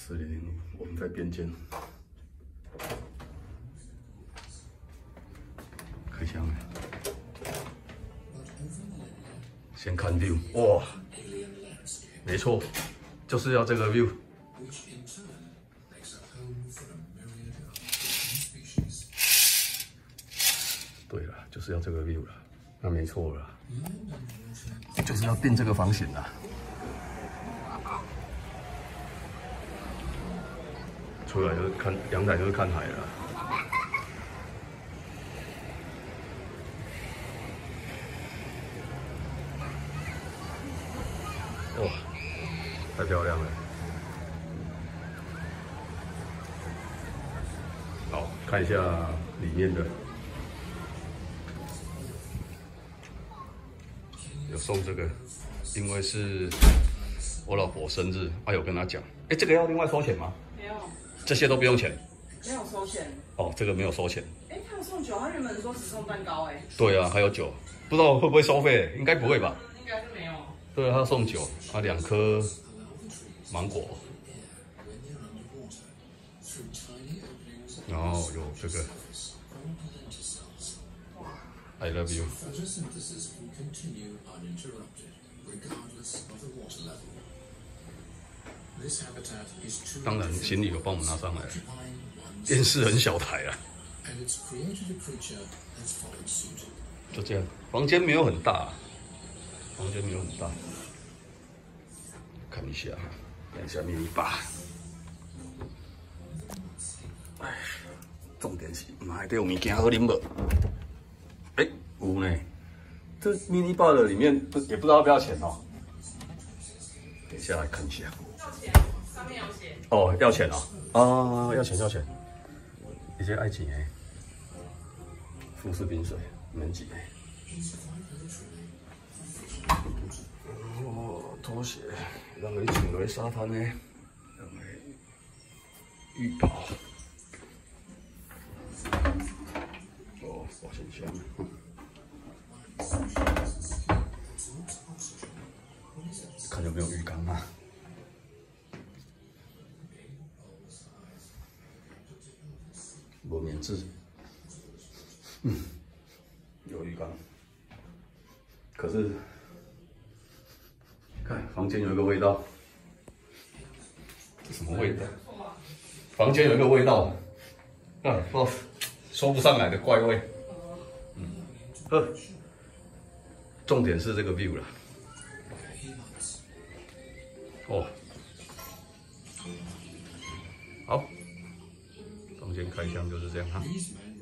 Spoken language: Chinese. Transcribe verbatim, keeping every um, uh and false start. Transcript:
四零零，我们在边间。开箱了，先看 view， 哇，没错，就是要这个 view。对了，就是要这个 view 了，那没错了，就是要订这个房型啦。 出来就是看阳台，就是看海了。哇，太漂亮了！好，看一下里面的，有送这个，因为是我老婆生日，啊有跟她讲，哎，这个要另外收钱吗？ 没有。 这些都不用钱， 没有收钱哦，这个没有收钱。 哎，他有送酒，他原本说只送蛋糕，哎。 对啊，还有酒，不知道会不会收费？应该不会吧？ 应该是没有。 对啊，他送酒，啊，两颗芒果，然后有这个 I love you。当然，行李有帮我们拿上来，电视很小台啊。就这样，房间没有很大，房间没有很大。看一下，看一下迷你吧。哎，重点是，嘛还得有物件好啉无？哎、欸，有呢。这迷你吧的里面不也不知道要不要钱哦。等一下来看一下。 上面有写哦，要钱啊！啊，要钱要钱，一些爱情诶，富士冰水免几诶。哦，拖鞋，让你穿落沙滩呢，让你浴袍。哦，保险箱。看有没有浴缸啊？ 我免治，嗯，有浴缸，可是看房间有一个味道，这什么味道？房间有一个味道，啊，不说不上来的怪味。嗯，呵，重点是这个 view 了，哦，好。 房间开箱就是这样哈。